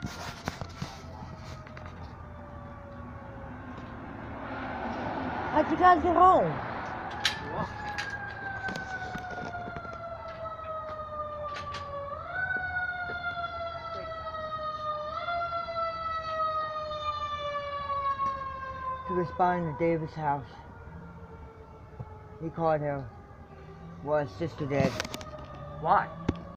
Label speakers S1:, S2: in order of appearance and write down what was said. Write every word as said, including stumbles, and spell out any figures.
S1: How'd you guys get home? To respond to Davis' house. He called her. Well, his sister did.
S2: Why?